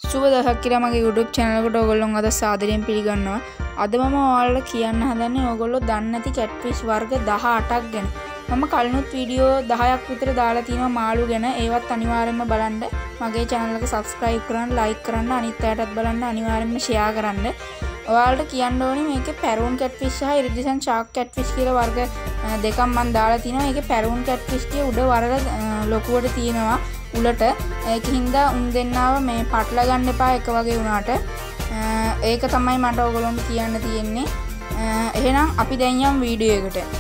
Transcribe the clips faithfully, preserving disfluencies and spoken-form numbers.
සුබ දවසක් කියලා මගේ YouTube channel එකට ඔයගොල්ලෝ අද සාදරයෙන් පිළිගන්නවා. අද මම ඔයාලට කියන්න හදන්නේ ඔයගොල්ලෝ දන්නේ නැති catfish වර්ග දහඅටක් ගැන. මම කලිනුත් වීඩියෝ දහයක් විතර දාලා තිනවා මාළු ගැන. ඒවත් අනිවාර්යෙන්ම බලන්න. මගේ channel එක subscribe කරන්න, like කරන්න, අනිත් අයටත් බලන්න අනිවාර්යෙන්ම share කරන්න. ඔයාලට කියන්න ඕනේ මේකේ පැරූන් catfish සහ iridescent shark catfish කියලා වර්ග දෙකක් මම දාලා තිනවා. ඒකේ පැරූන් catfish කිය උඩ වරල ලොකුවට තියෙනවා. උලට ඒකින්ද උන් දෙන්නව මේ පටල ගන්න එපා එක වගේ වුණාට ඒක තමයි මට ඔයගොල්ලන්ට කියන්න තියෙන්නේ. එහෙනම් අපි දැන් යමු වීඩියෝ එකට.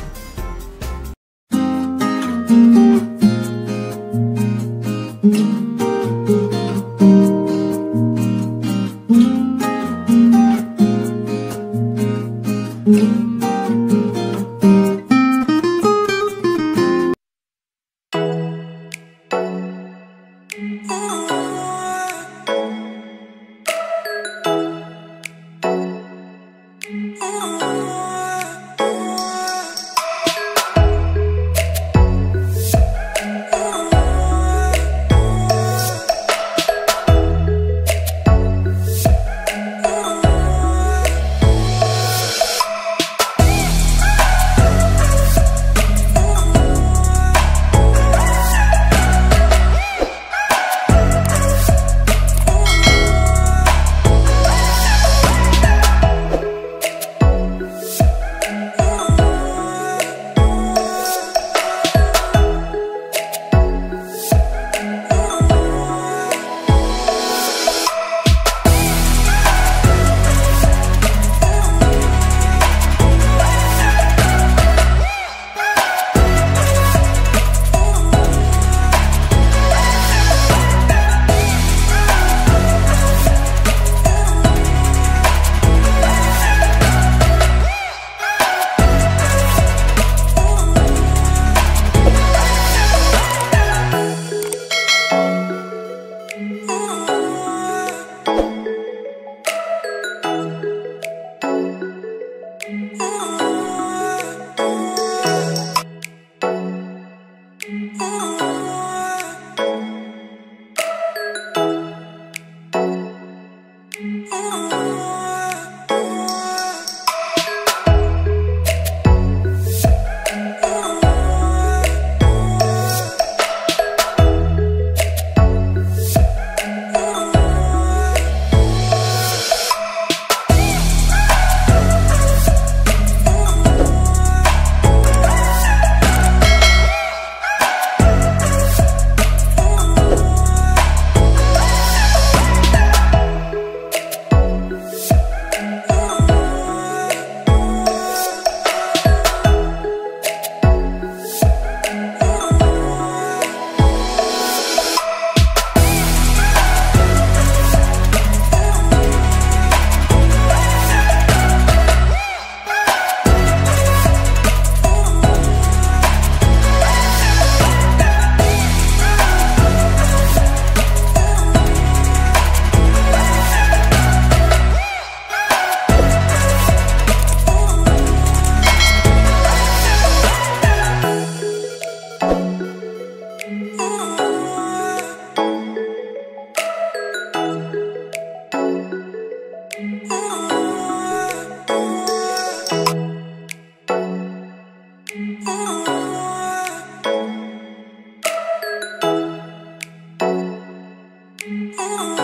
Oh